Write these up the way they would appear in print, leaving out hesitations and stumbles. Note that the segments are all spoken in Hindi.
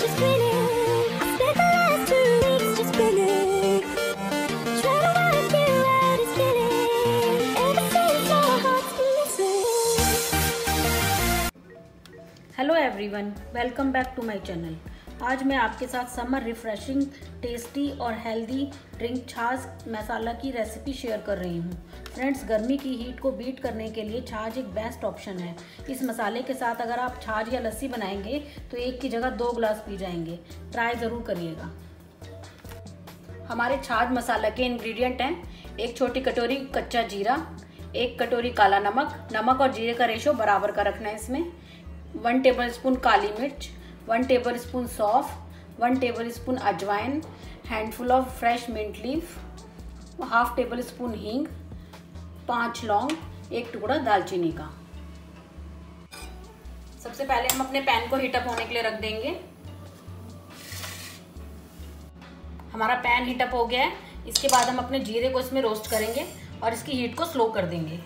just spinning. I spent the last 2 weeks just spinning. Trying to work you out, it's spinning. Ever since our hearts been missing. Hello everyone, welcome back to my channel. आज मैं आपके साथ समर रिफ्रेशिंग, टेस्टी और हेल्दी ड्रिंक छाछ मसाला की रेसिपी शेयर कर रही हूँ। फ्रेंड्स, गर्मी की हीट को बीट करने के लिए छाछ एक बेस्ट ऑप्शन है। इस मसाले के साथ अगर आप छाछ या लस्सी बनाएंगे तो एक की जगह 2 गिलास पी जाएंगे। ट्राई ज़रूर करिएगा। हमारे छाछ मसाला के इंग्रेडिएंट हैं: 1 छोटी कटोरी कच्चा जीरा, 1 कटोरी काला नमक। नमक और जीरे का रेशो बराबर का रखना है इसमें। 1 टेबलस्पून काली मिर्च, 1 टेबलस्पून सौंफ, 1 टेबलस्पून अजवाइन, handful of fresh mint leaf, 1/2 tablespoon हींग, 5 लौंग, 1 टुकड़ा दालचीनी का। सबसे पहले हम अपने पैन को हीटअप होने के लिए रख देंगे। हमारा पैन हीटअप हो गया है। इसके बाद हम अपने जीरे को इसमें रोस्ट करेंगे और इसकी हीट को स्लो कर देंगे।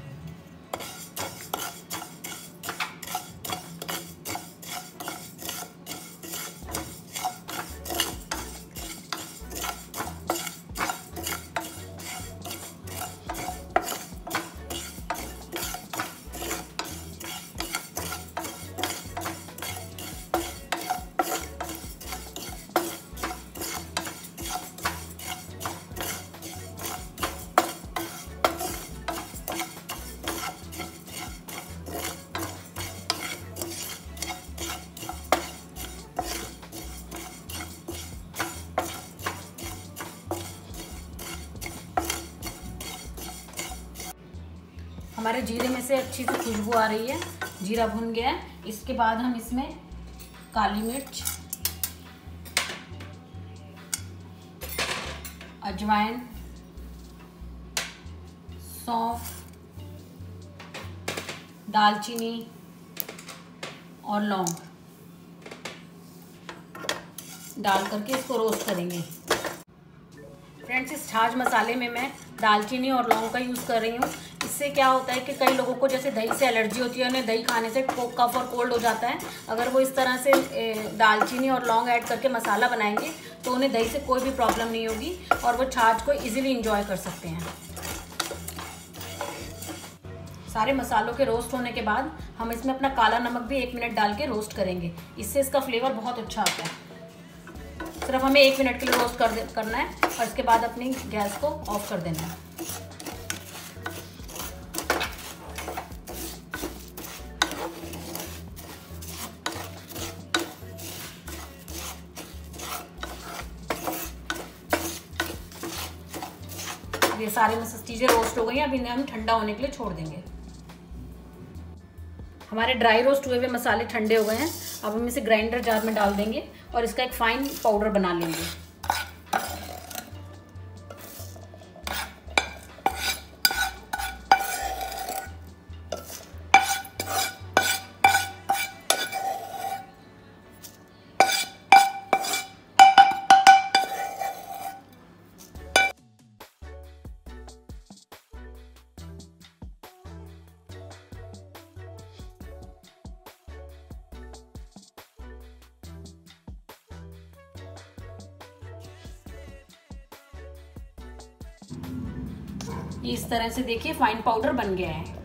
हमारे जीरे में से अच्छी सी खुशबू आ रही है, जीरा भुन गया है। इसके बाद हम इसमें काली मिर्च, अजवाइन, सौंफ, दालचीनी और लौंग डाल करके इसको रोस्ट करेंगे। फ्रेंड्स, इस छाछ मसाले में मैं दालचीनी और लौंग का यूज़ कर रही हूँ। इससे क्या होता है कि कई लोगों को जैसे दही से एलर्जी होती है, उन्हें दही खाने से कफ और कोल्ड हो जाता है। अगर वो इस तरह से दालचीनी और लौंग ऐड करके मसाला बनाएंगे तो उन्हें दही से कोई भी प्रॉब्लम नहीं होगी और वो छाछ को इजीली इंजॉय कर सकते हैं। सारे मसालों के रोस्ट होने के बाद हम इसमें अपना काला नमक भी 1 मिनट डाल के रोस्ट करेंगे। इससे इसका फ्लेवर बहुत अच्छा आता है। सिर्फ हमें 1 मिनट के लिए रोस्ट करना है और इसके बाद अपनी गैस को ऑफ कर देना है। ये सारी चीज़ें रोस्ट हो गई हैं। अब इन्हें हम ठंडा होने के लिए छोड़ देंगे। हमारे ड्राई रोस्ट हुए हुए मसाले ठंडे हो गए हैं। अब हम इसे ग्राइंडर जार में डाल देंगे और इसका एक फाइन पाउडर बना लेंगे। इस तरह से देखिए फाइन पाउडर बन गया है।